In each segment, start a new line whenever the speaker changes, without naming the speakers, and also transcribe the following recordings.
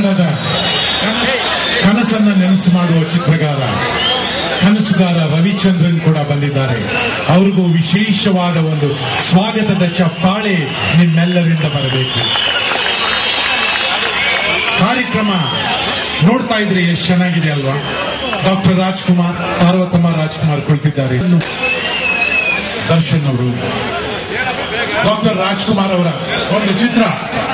ಕನ್ನಡದ ಕನಸನ್ನ ನೆನಸು ಮಾಡುವ ಕನಸುಗಾರ ರವಿಚಂದ್ರನ್ ಕೂಡ ಬಂದಿದ್ದಾರೆ. ಅವ್ರಿಗೂ ವಿಶೇಷವಾದ ಒಂದು ಸ್ವಾಗತದ ಚಪ್ಪಾಳೆ ನಿಮ್ಮೆಲ್ಲರಿಂದ ಬರಬೇಕು. ಕಾರ್ಯಕ್ರಮ ನೋಡ್ತಾ ಇದ್ರೆ ಎಷ್ಟು ಚೆನ್ನಾಗಿದೆ ಅಲ್ವಾ? ಡಾಕ್ಟರ್ ರಾಜ್ಕುಮಾರ್, ಪಾರ್ವತಮ್ಮ ರಾಜ್ಕುಮಾರ್ ಕುಳಿತಿದ್ದಾರೆ. ದರ್ಶನ್ ಅವರು, ಡಾಕ್ಟರ್ ರಾಜ್ಕುಮಾರ್ ಅವರ ಒಂದು ಚಿತ್ರ.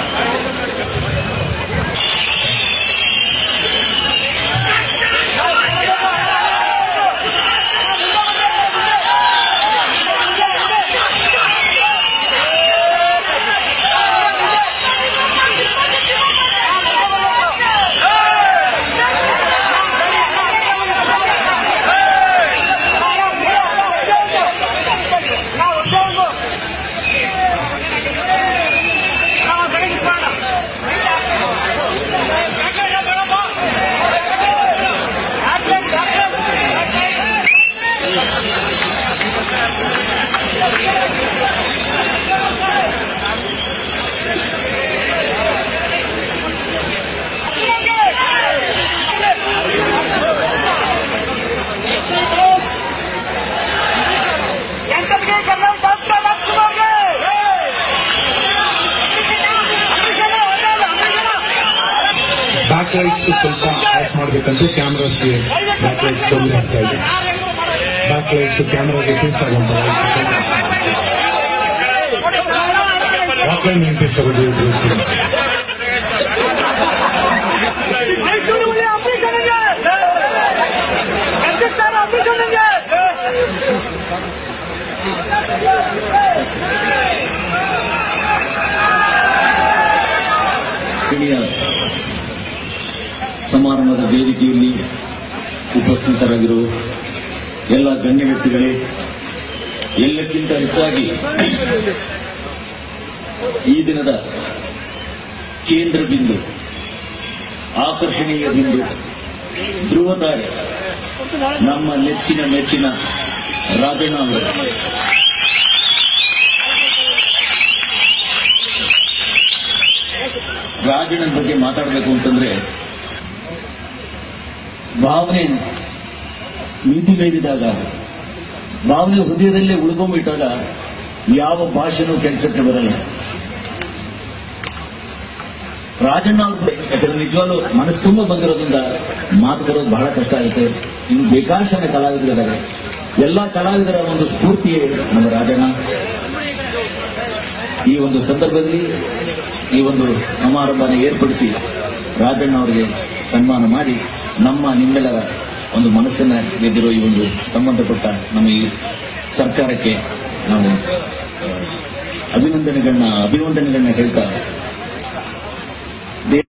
ಬ್ಯಾಕ್ ಲೈಟ್ಸ್ ಸ್ವಲ್ಪ ಆಫ್ ಮಾಡಬೇಕಂತ ಕ್ಯಾಮ್ರಾಸ್ಗೆ ಬ್ಯಾಕ್ ಲೈಟ್ಸ್ ತೊಂದರೆ ಆಗ್ತಾ ಇದೆ. ಬ್ಯಾಕ್ ಲೈಟ್ಸ್ ಕ್ಯಾಮ್ರಾಗೆ ಫೇಸ್ ಆಗುವಂತ ಲೈಟ್ಸ್ ಆಫ್ಲೈನ್ ವೆಂಕಟೇಶ್ ಅವರು
ಸಮಾರಂಭದ ವೇದಿಕೆಯಲ್ಲಿ ಉಪಸ್ಥಿತರಾಗಿರುವ ಎಲ್ಲ ಗಣ್ಯ ವ್ಯಕ್ತಿಗಳೇ, ಎಲ್ಲಕ್ಕಿಂತ ಹೆಚ್ಚಾಗಿ ಈ ದಿನದ ಕೇಂದ್ರ ಬಿಂದು, ಆಕರ್ಷಣೀಯ ಬಿಂದು, ಧ್ರುವತಾರೆ, ನಮ್ಮ ನೆಚ್ಚಿನ ಮೆಚ್ಚಿನ ರಾಜಣ್ಣ ಅವರು. ರಾಜಣ್ಣನ ಬಗ್ಗೆ ಮಾತಾಡಬೇಕು ಅಂತಂದ್ರೆ ಭಾವನೆ ಮಿತಿ ಮೀರಿದಾಗ, ಭಾವನೆ ಹೃದಯದಲ್ಲೇ ಉಳ್ಕೊಂಡ್ಬಿಟ್ಟಾಗ ಯಾವ ಭಾಷೆನೂ ಕೆಲಸಕ್ಕೆ ಬರಲ್ಲ. ರಾಜಣ್ಣ ಅವ್ರ ಯಾಕಂದ್ರೆ ನಿಜವಾಗ್ಲೂ ಮನಸ್ಸು ತುಂಬ ಬಂದಿರೋದ್ರಿಂದ ಮಾತು ಬರೋದು ಬಹಳ ಕಷ್ಟ ಆಗುತ್ತೆ. ಇನ್ನು ಬೇಕಾದಷ್ಟು ಜನ ಕಲಾವಿದರಿದ್ದಾರೆ. ಎಲ್ಲಾ ಕಲಾವಿದರ ಒಂದು ಸ್ಫೂರ್ತಿಯೇ ನಮ್ಮ ರಾಜಣ್ಣ. ಈ ಒಂದು ಸಂದರ್ಭದಲ್ಲಿ ಈ ಒಂದು ಸಮಾರಂಭನ ಏರ್ಪಡಿಸಿ ರಾಜಣ್ಣ ಅವರಿಗೆ ಸನ್ಮಾನ ಮಾಡಿ ನಿಮ್ಮೆಲ್ಲರ ಒಂದು ಮನಸ್ಸನ್ನ ಗೆದ್ದಿರೋ ಈ ಒಂದು ಸಂಬಂಧಪಟ್ಟ ನಮ್ಮ ಈ ಸರ್ಕಾರಕ್ಕೆ ನಾವು ಅಭಿನಂದನೆಗಳನ್ನ ಹೇಳ್ತಾ